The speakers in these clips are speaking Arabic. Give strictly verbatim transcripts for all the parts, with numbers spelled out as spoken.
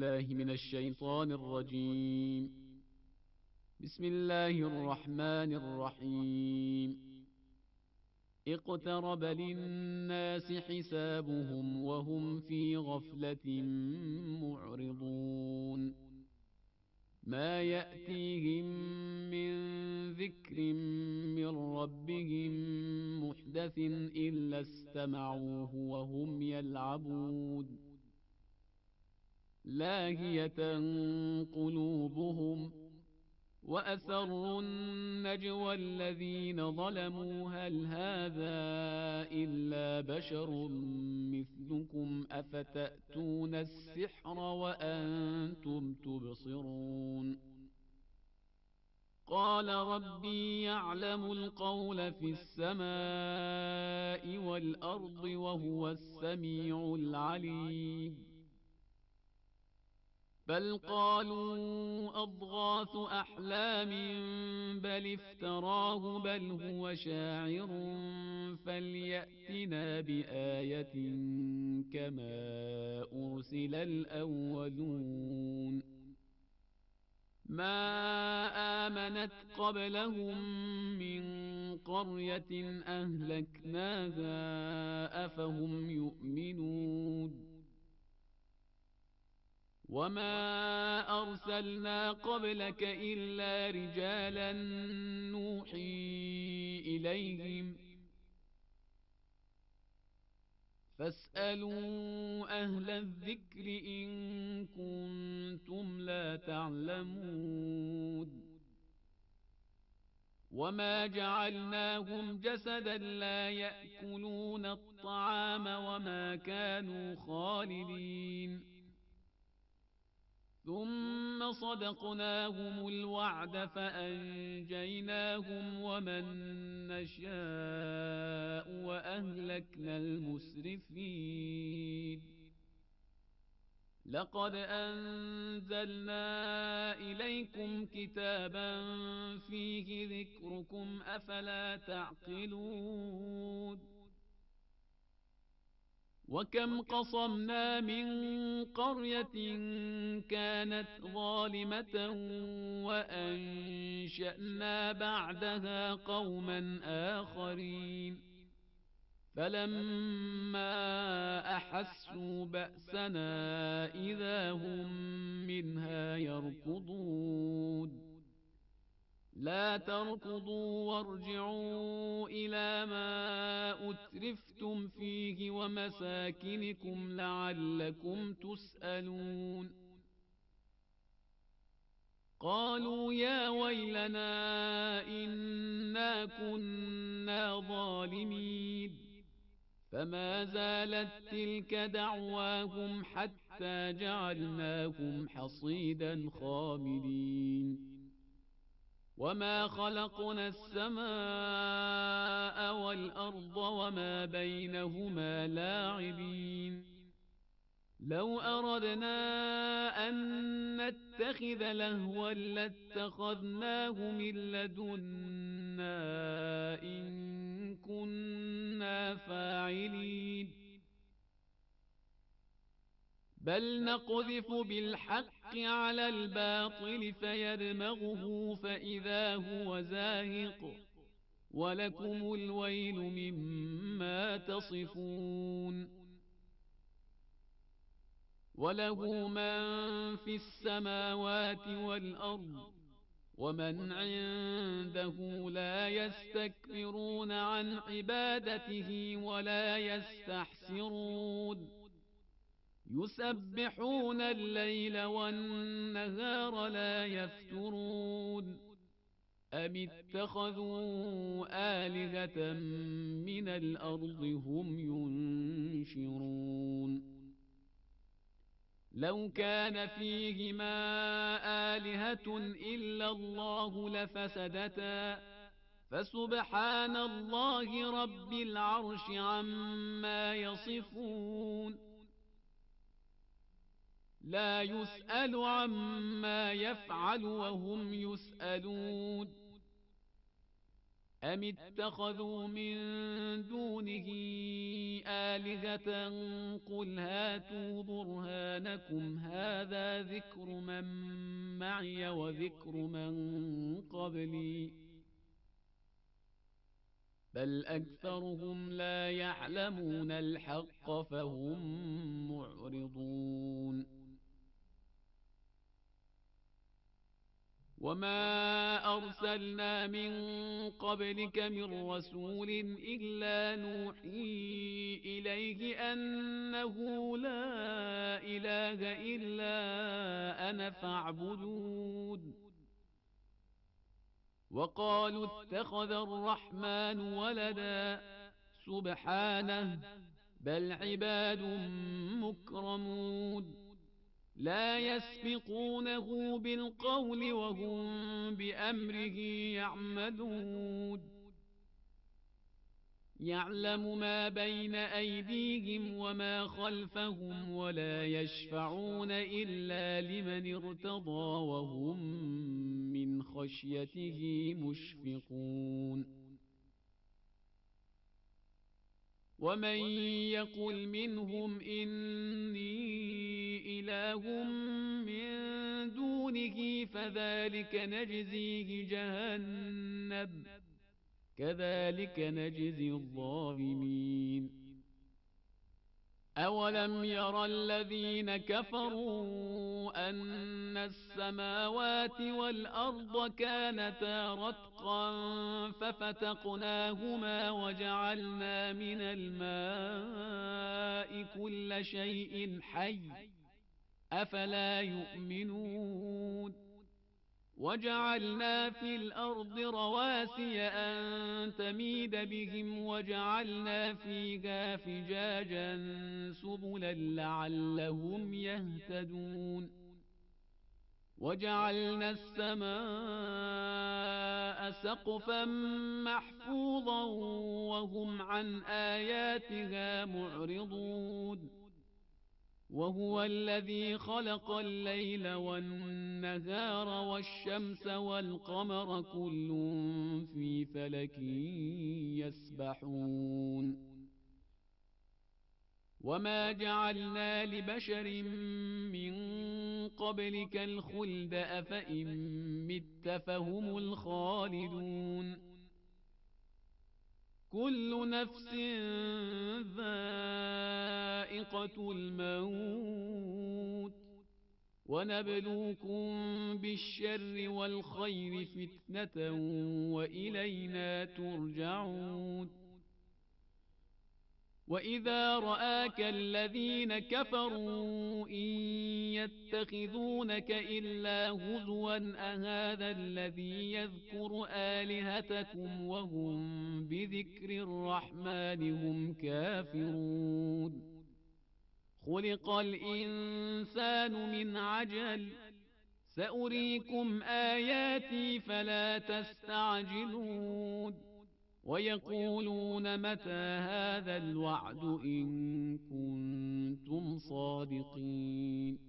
بالله من الشيطان الرجيم. بسم الله الرحمن الرحيم. اقترب للناس حسابهم وهم في غفلة معرضون. ما يأتيهم من ذكر من ربهم محدث إلا استمعوه وهم يلعبون. لاهية قلوبهم وأسروا النجوى الذين ظلموا هل هذا إلا بشر مثلكم أفتأتون السحر وأنتم تبصرون. قال ربي يعلم القول في السماء والأرض وهو السميع العليم. بل قالوا أضغاث أحلام بل افتراه بل هو شاعر فليأتنا بآية كما أرسل الأولون. ما آمنت قبلهم من قرية أهلكناها أفهم يؤمنون. وما أرسلنا قبلك إلا رجالا نوحي إليهم فاسألوا أهل الذكر إن كنتم لا تعلمون. وما جعلناهم جسدا لا يأكلون الطعام وما كانوا خالدين. ثم صدقناهم الوعد فأنجيناهم ومن نشاء وأهلكنا المسرفين. لقد أنزلنا إليكم كتابا فيه ذكركم أفلا تعقلون. وكم قصمنا من قرية كانت ظالمة وأنشأنا بعدها قوما آخرين فلما أحسوا بأسنا إذا هم منها يركضون. لا تركضوا وارجعوا إلى ما أترفتم فيه ومساكنكم لعلكم تسألون. قالوا يا ويلنا إنا كنا ظالمين. فما زالت تلك دعواهم حتى جعلناهم حصيدا خامدين. وما خلقنا السماء والأرض وما بينهما لاعبين. لو أردنا أن نتخذ لهوا لاتخذناه من لدنا إن كنا فاعلين. بل نقذف بالحق على الباطل فيدمغه فإذا هو زاهق ولكم الويل مما تصفون. وله من في السماوات والأرض ومن عنده لا يستكبرون عن عبادته ولا يستحسرون. يسبحون الليل والنهار لا يفترون. أم اتخذوا آلهة من الأرض هم ينشرون. لو كان فيهما آلهة إلا الله لفسدتا فسبحان الله رب العرش عما يصفون. لا يسأل عما يفعل وهم يسألون. أم اتخذوا من دونه آلهة قل هاتوا برهانكم سبحانكم هذا ذكر من معي وذكر من قبلي بل أكثرهم لا يعلمون الحق فهم معرضون وما أرسلنا من قبلك من رسول إلا نوحي إليه أنه لا إله إلا أنا فاعبدون وقالوا اتخذ الرحمن ولدا سبحانه بل عباد مكرمون لا يسبقونه بالقول وهم بأمره يعملون يعلم ما بين أيديهم وما خلفهم ولا يشفعون إلا لمن ارتضى وهم من خشيته مشفقون ومن يقل منهم إني إله من دونه فذلك نجزيه جهنم كذلك نجزي الظالمين أولم ير الذين كفروا أن السماوات والأرض كانتا رتقا ففتقناهما وجعلنا من الماء كل شيء حي أفلا يؤمنون وجعلنا في الأرض رواسي أن تميد بهم وجعلنا فيها فجاجا سبلا لعلهم يهتدون وجعلنا السماء سقفا محفوظا وهم عن آياتها معرضون وهو الذي خلق الليل والنهار والشمس والقمر كل في فلك يسبحون وما جعلنا لبشر من قبلك الخلد أفإن مت فهم الخالدون كل نفس ذائقة الموت ونبلوكم بالشر والخير فتنة وإلينا ترجعون وإذا رآك الذين كفروا إن يتخذونك إلا هزوا أهذا الذي يذكر آلهتكم وهم بذكر الرحمن هم كافرون خلق الإنسان من عجل سأريكم آياتي فلا تستعجلون ويقولون متى هذا الوعد إن كنتم صادقين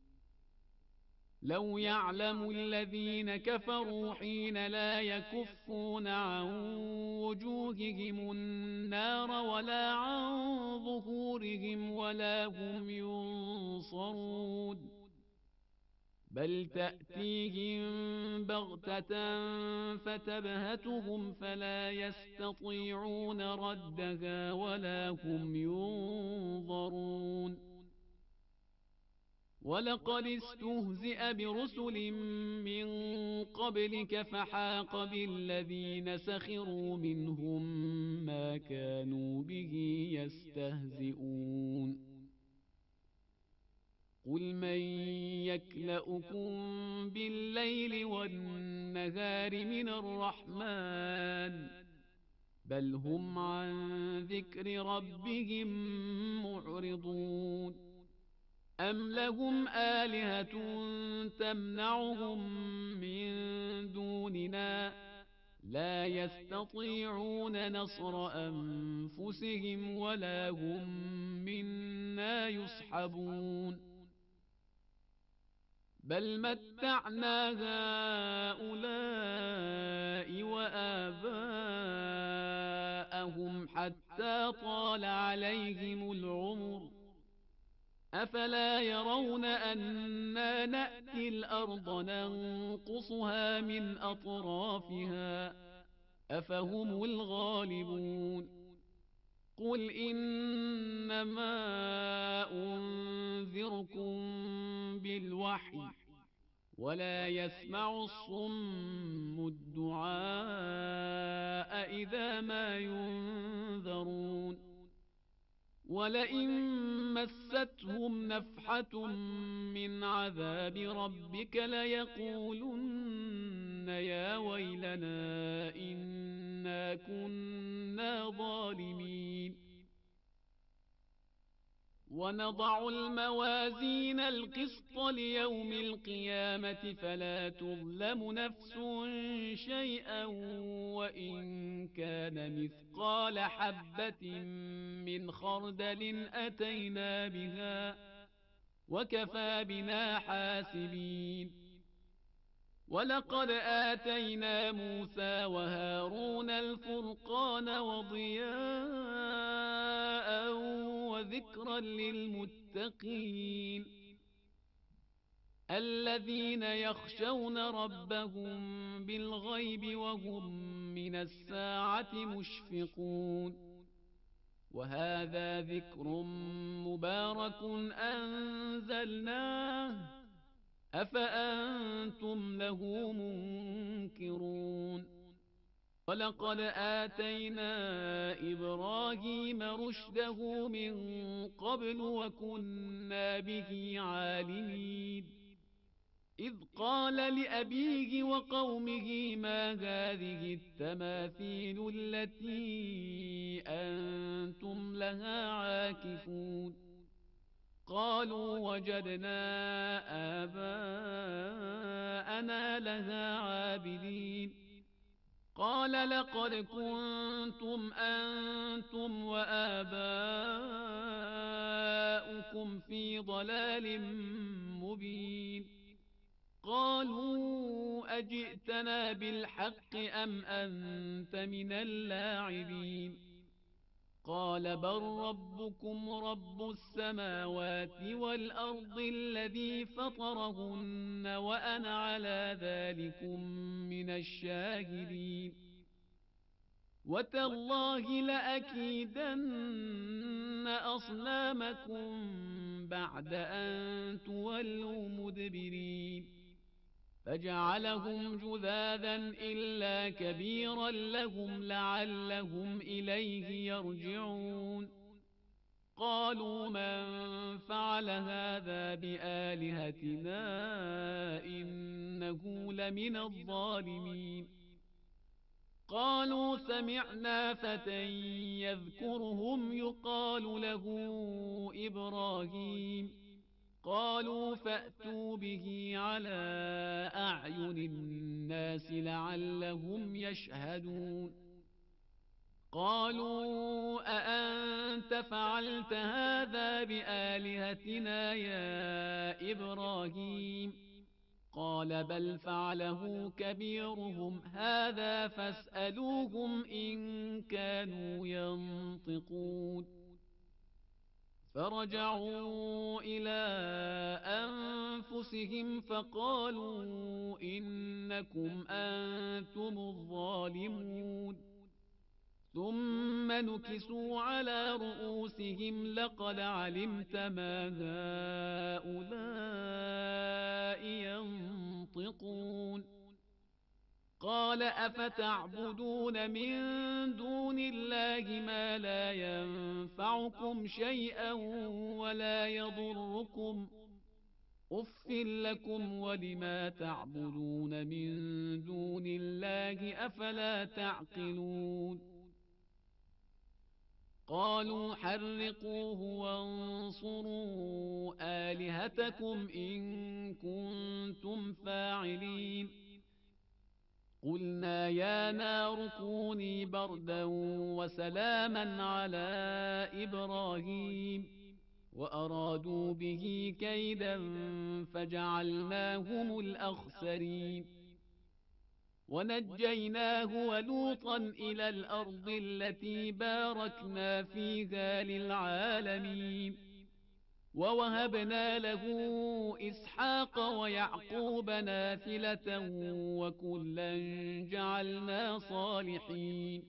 لو يعلم الذين كفروا حين لا يكفون عن وجوههم النار ولا عن ظهورهم ولا هم ينصرون بل تأتيهم بغتة فتبهتهم فلا يستطيعون ردها ولا هم ينظرون ولقد استهزئ برسل من قبلك فحاق بالذين سخروا منهم ما كانوا به يستهزئون قل من يكلؤكم بالليل والنهار من الرحمن بل هم عن ذكر ربهم معرضون أم لهم آلهة تمنعهم من دوننا لا يستطيعون نصر أنفسهم ولا هم منا يصحبون بل متعنا هؤلاء وآباءهم حتى طال عليهم العمر أفلا يرون أنا نأتي الأرض ننقصها من أطرافها أفهم الغالبون قل إنما أنذركم بالوحي ولا يسمع الصم الدعاء إذا ما ينذرون ولئن مستهم نفحة من عذاب ربك ليقولن يا ويلنا إنا كنا ظالمين ونضع الموازين القسط ليوم القيامة فلا تظلم نفس شيئا وإن كان مثقال حبة من خردل أتينا بها وكفى بنا حاسبين ولقد آتينا موسى وهارون الفرقان وضياء وذكرا للمتقين الذين يخشون ربهم بالغيب وهم من الساعة مشفقون وهذا ذكر مبارك أنزلناه أفأنتم له منكرون ولقد آتينا إبراهيم رشده من قبل وكنا به عالمين إذ قال لأبيه وقومه ما هذه التماثيل التي أنتم لها عاكفون قالوا وجدنا آباءنا لها عابدين قال لقد كنتم أنتم وآباؤكم في ضلال مبين قالوا أجئتنا بالحق أم أنت من اللاعبين قال بل ربكم رب السماوات والأرض الذي فطرهن وأنا على ذلكم من الشاهدين وتالله لأكيدن أصنامكم بعد أن تولوا مدبرين فجعلهم جذاذا إلا كبيرا لهم لعلهم إليه يرجعون قالوا من فعل هذا بآلهتنا إنه لمن الظالمين قالوا سمعنا فتى يذكرهم يقال له إبراهيم قالوا فأتوا به على أعين الناس لعلهم يشهدون قالوا أأنت فعلت هذا بآلهتنا يا إبراهيم قال بل فعله كبيرهم هذا فاسألوهم إن كانوا ينطقون فرجعوا إلى أنفسهم فقالوا إنكم أنتم الظالمون ثم نكسوا على رؤوسهم لقد علمت ما هؤلاء ينطقون قال أفتعبدون من دون الله ما لا ينفعكم شيئا ولا يضركم أف لكم ولما تعبدون من دون الله أفلا تعقلون قالوا حرقوه وانصروا آلهتكم إن كنتم فاعلين قلنا يا نار كوني بردا وسلاما على إبراهيم وأرادوا به كيدا فجعلناهم الأخسرين ونجيناه ولوطا إلى الأرض التي باركنا فيها للعالمين ووهبنا له إسحاق ويعقوب نافلة وكلا جعلنا صالحين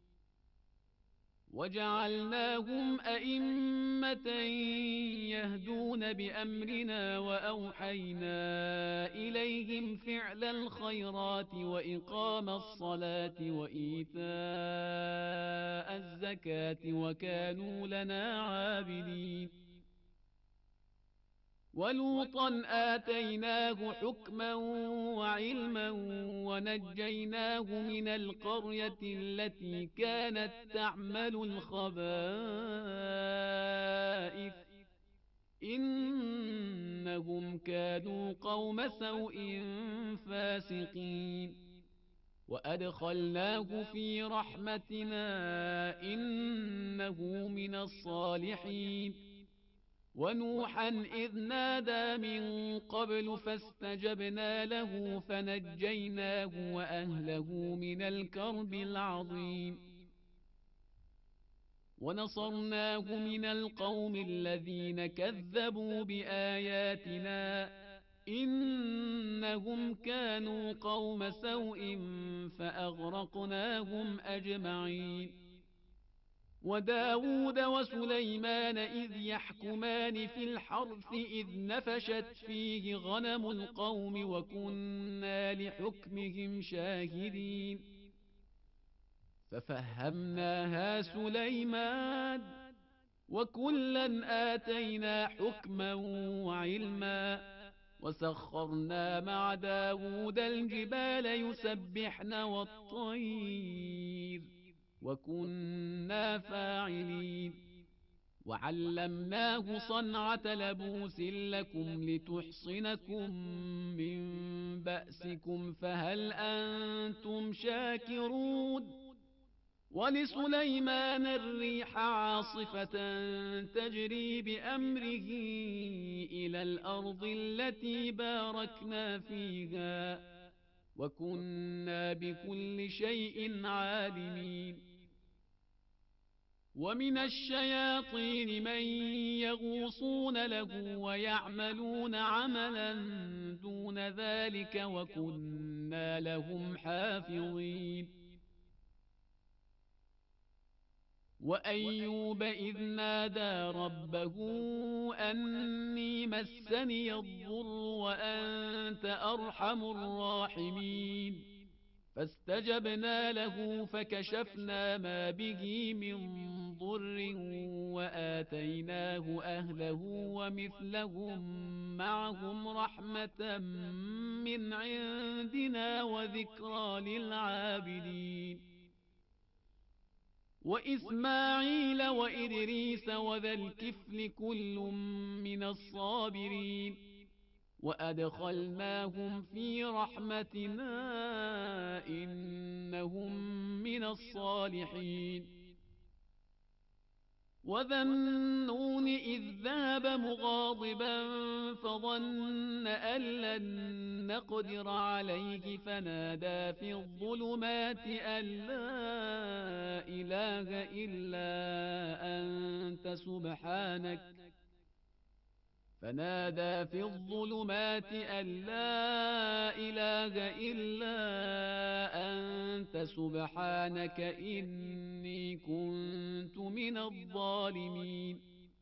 وجعلناهم أئمة يهدون بأمرنا وأوحينا إليهم فعل الخيرات وإقام الصلاة وإيتاء الزكاة وكانوا لنا عابدين ولوطا آتيناه حكما وعلما ونجيناه من القرية التي كانت تعمل الخبائث إنهم كانوا قوم سوء فاسقين وأدخلناه في رحمتنا إنه من الصالحين ونوحا إذ نادى من قبل فاستجبنا له فنجيناه وأهله من الكرب العظيم ونصرناه من القوم الذين كذبوا بآياتنا إنهم كانوا قوم سوء فأغرقناهم أجمعين وداود وسليمان إذ يحكمان في الحرث إذ نفشت فيه غنم القوم وكنا لحكمهم شاهدين ففهمناها سليمان وكلا آتينا حكما وعلما وسخرنا مع داود الجبال يسبحن والطير وكنا فاعلين وعلمناه صنعة لبوس لكم لتحصنكم من بأسكم فهل أنتم شاكرون ولسليمان الريح عاصفة تجري بأمره إلى الأرض التي باركنا فيها وكنا بكل شيء عالمين ومن الشياطين من يغوصون له ويعملون عملا دون ذلك وكنا لهم حافظين وأيوب إذ نادى ربه أني مسني الضر وأنت أرحم الراحمين فاستجبنا له فكشفنا ما به من ضر وآتيناه أهله ومثلهم معهم رحمة من عندنا وذكرى للعابدين وإسماعيل وإدريس وذا الكفل كل من الصابرين وأدخلناهم في رحمتنا إنهم من الصالحين وذا النون إذ ذهب مغاضبا فظن أن لن نقدر عليه فنادى في الظلمات أن لا إله إلا أنت سبحانك فنادى في الظلمات أن لا إله إلا أنت سبحانك إني كنت من الظالمين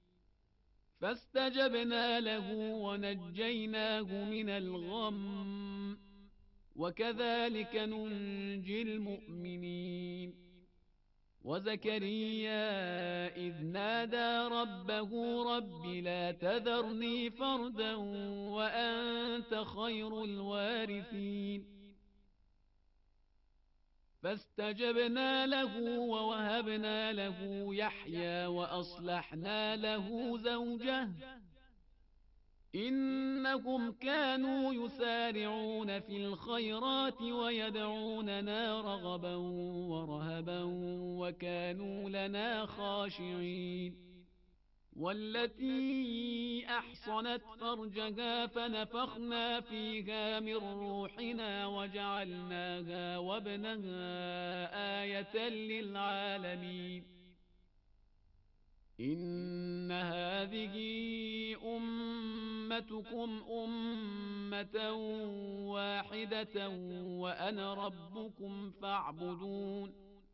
فاستجبنا له ونجيناه من الغم وكذلك ننجي المؤمنين وزكريا إذ نادى ربه رب لا تذرني فردا وأنت خير الوارثين فاستجبنا له ووهبنا له يحيى وأصلحنا له زوجه إنهم كانوا يسارعون في الخيرات ويدعوننا رغبا ورهبا وكانوا لنا خاشعين والتي أحصنت فرجها فنفخنا فيها من روحنا وجعلناها وابنها آية للعالمين إن هذه أمتكم أمة واحدة وأنا ربكم فاعبدون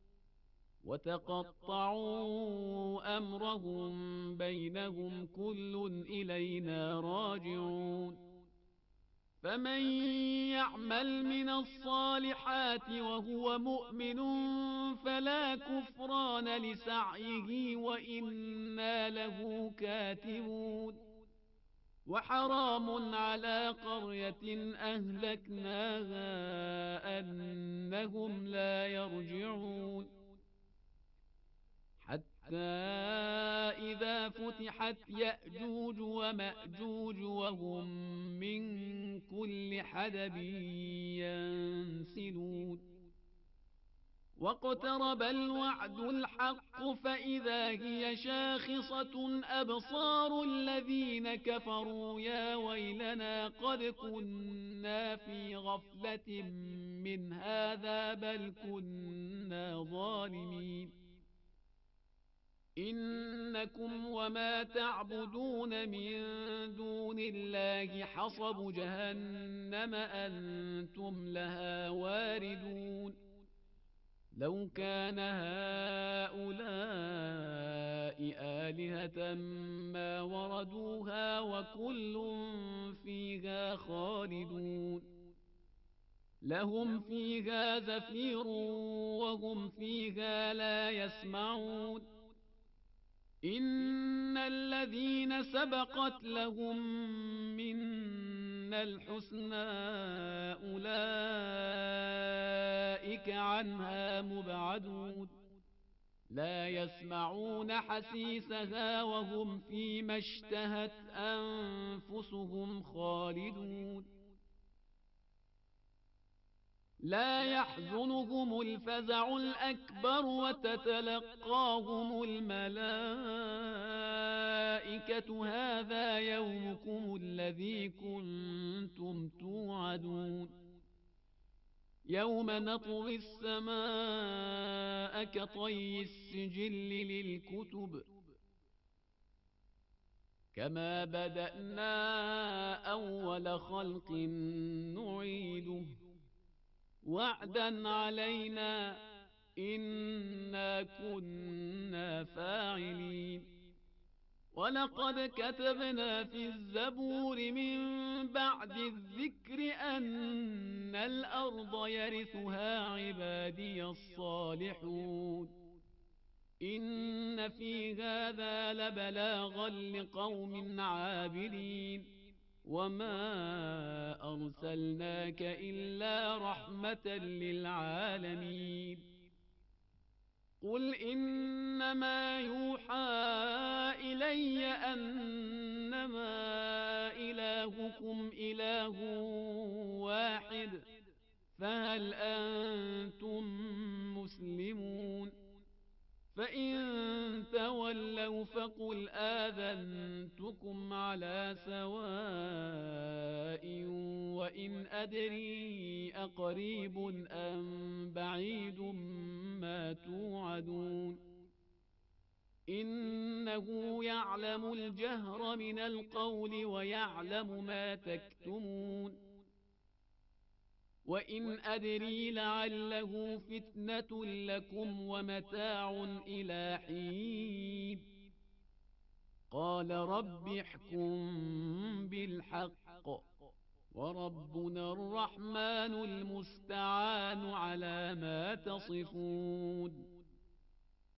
وتقطعوا أمرهم بينهم كل إلينا راجعون فمن يعمل من الصالحات وهو مؤمن فلا كفران لسعيه وإنا له كاتبون وحرام على قرية أهلكناها أنهم لا يرجعون حتى إذا فتحت يأجوج ومأجوج وهم من كل حدب ينسلون واقترب الوعد الحق فإذا هي شاخصة أبصار الذين كفروا يا ويلنا قد كنا في غفلة من هذا بل كنا ظالمين إنكم وما تعبدون من دون الله حصب جهنم أنتم لها واردون لو كان هؤلاء آلهة ما وردوها وكل فيها خالدون لهم فيها زفير وهم فيها لا يسمعون إن الذين سبقت لهم منا الحسنى أولئك عنها مبعدون لا يسمعون حسيسها وهم فيما اشتهت أنفسهم خالدون لا يحزنهم الفزع الأكبر وتتلقاهم الملائكة هذا يومكم الذي كنتم توعدون يوم نطوي السماء كطي السجل للكتب كما بدأنا أول خلق نعيده وعدا علينا إنا كنا فاعلين ولقد كتبنا في الزبور من بعد الذكر أن الأرض يرثها عبادي الصالحون إن في هذا لبلاغا لقوم عابدين وما أرسلناك إلا رحمة للعالمين قل إنما يوحى إلي أنما إلهكم إله واحد فهل أنتم مسلمون فإن تولوا فقل آذنتكم على سواء وإن أدري أقريب أم بعيد ما توعدون إنه يعلم الجهر من القول ويعلم ما تكتمون وإن أدري لعله فتنة لكم ومتاع إلى حين قال رب احكم بالحق وربنا الرحمن المستعان على ما تصفون